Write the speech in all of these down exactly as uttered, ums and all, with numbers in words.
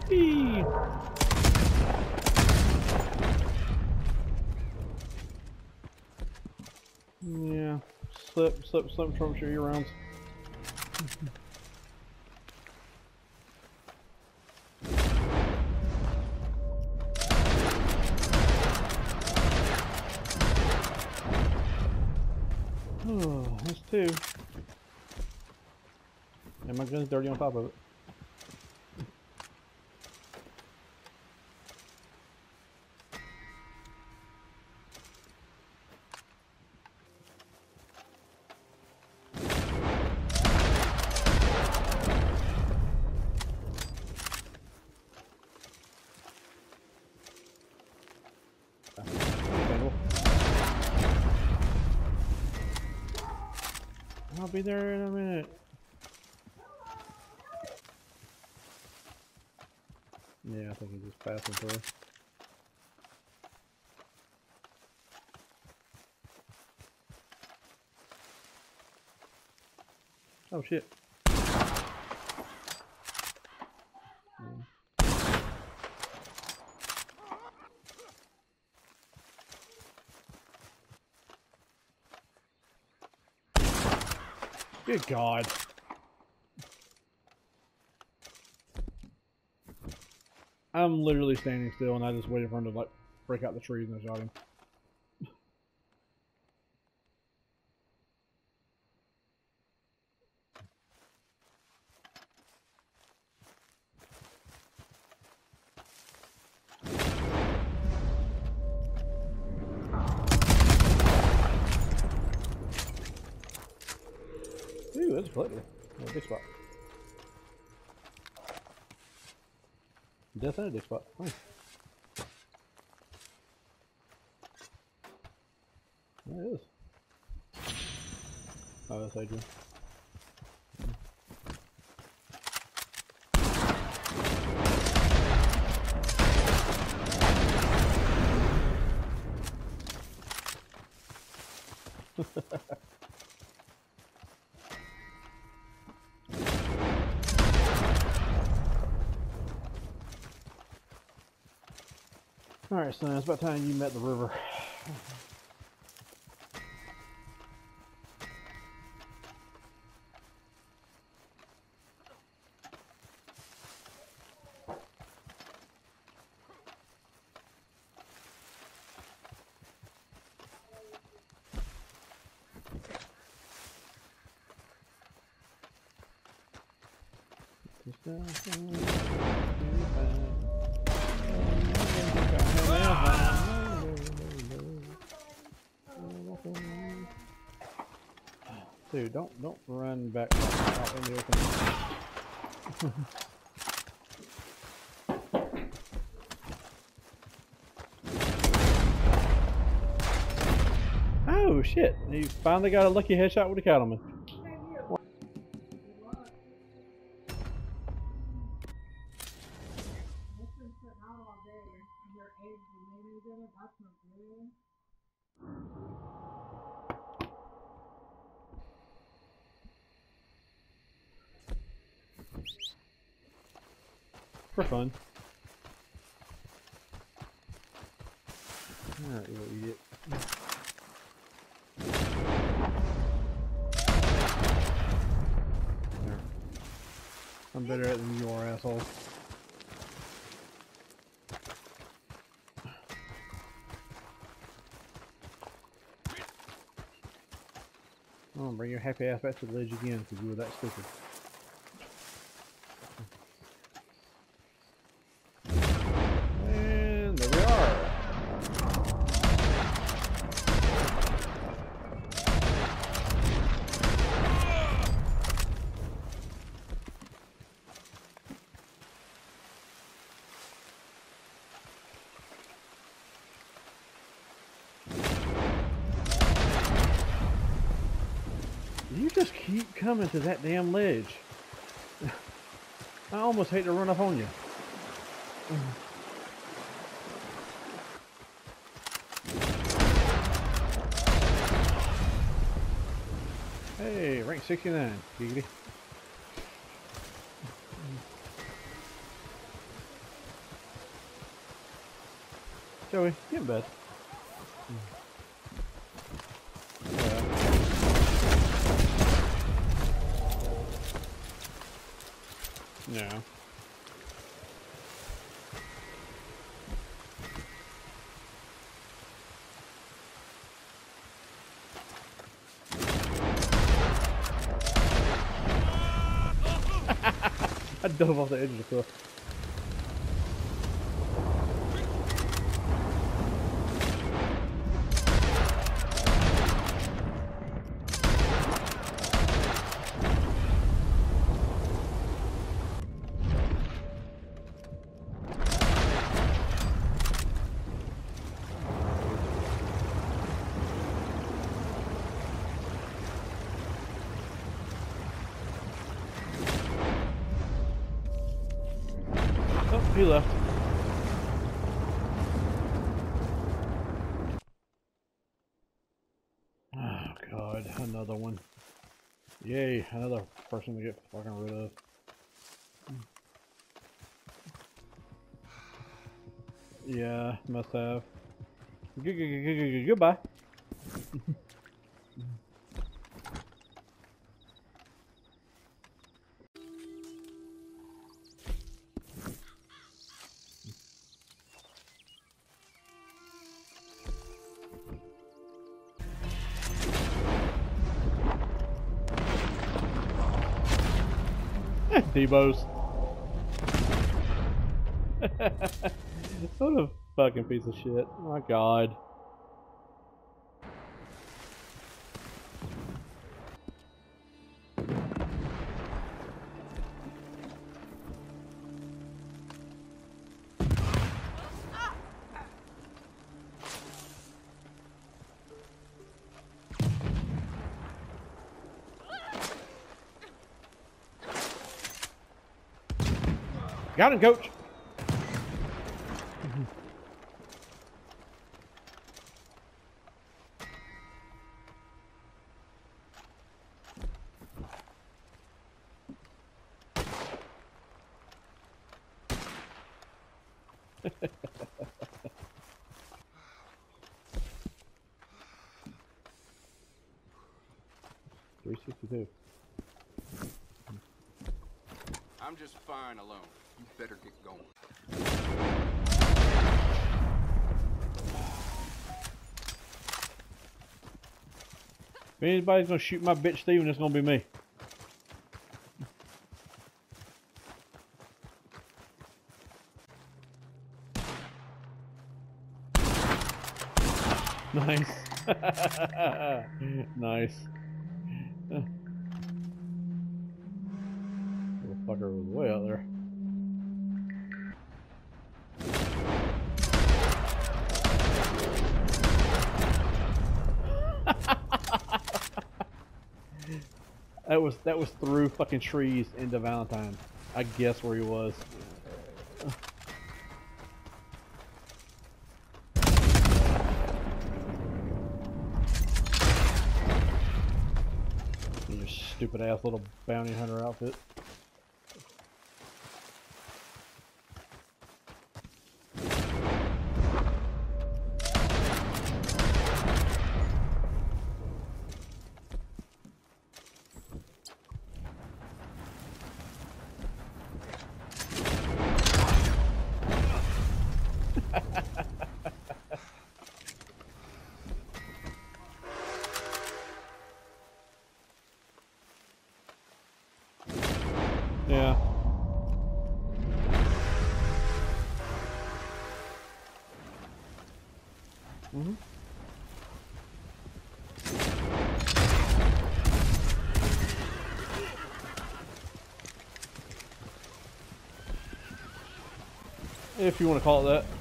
Eee. Yeah, slip, slip, slip, from your rounds. Oh, that's two. And my gun's dirty on top of it. I'll be there in a minute. Yeah, I think he's just passing through. Oh shit. Good God. I'm literally standing still and I just waited for him to like break out the trees and I shot him. Ooh, that's a collector. Oh, big spot. Death and a big spot. Oh. There it is. Oh, that's Adrian. Alright, son, it's about time you met the river. Dude, don't don't run back out in the open. Oh shit! You finally got a lucky headshot with a cattleman. For fun. Alright, what you get. There. I'm better at it than you are, asshole. I'm gonna bring your happy ass back to the ledge again because you were that stupid. And there we are. You just keep coming to that damn ledge. I almost hate to run up on you. Hey, rank sixty-nine, giggity. Shall we? Get in bed. Yeah. Yeah. I dove off the edge of the cliff. Oh, he left. Oh god, another one. Yay, another person to get fucking rid of. Yeah, must have. Goodbye. Debo's. What a fucking piece of shit. Oh my god. Got him, coach. three sixty-two. I'm just fine alone. You better get going. If anybody's gonna shoot my bitch Steven, it's gonna be me. Nice. Nice. Little fucker was way out there. That was that was through fucking trees into Valentine. I guess where he was. Your stupid ass little bounty hunter outfit. Yeah. Mm-hmm. If you want to call it that.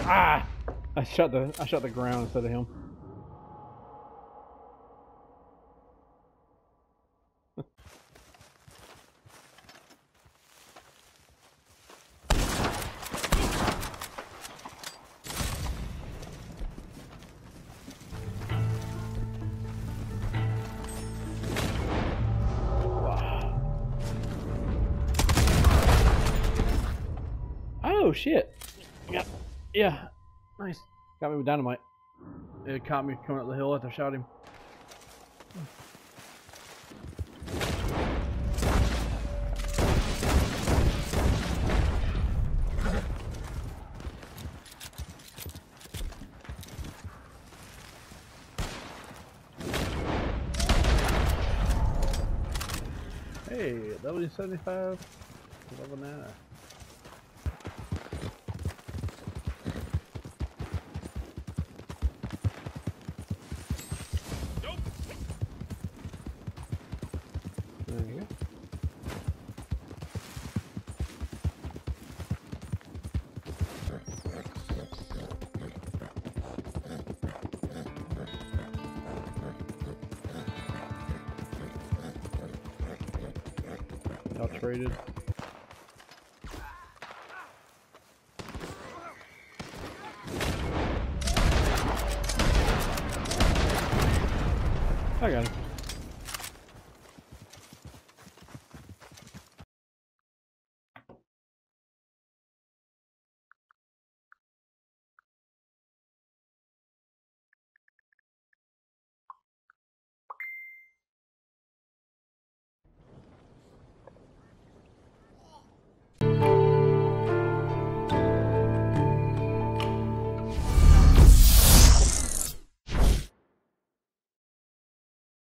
Ah! I shot the I shot the ground instead of him. Oh shit! Yeah, yeah, nice. Got me with dynamite. It caught me coming up the hill after I shot him. Hey, W seventy-five, level nine. There you go. Y'all traded. I got him.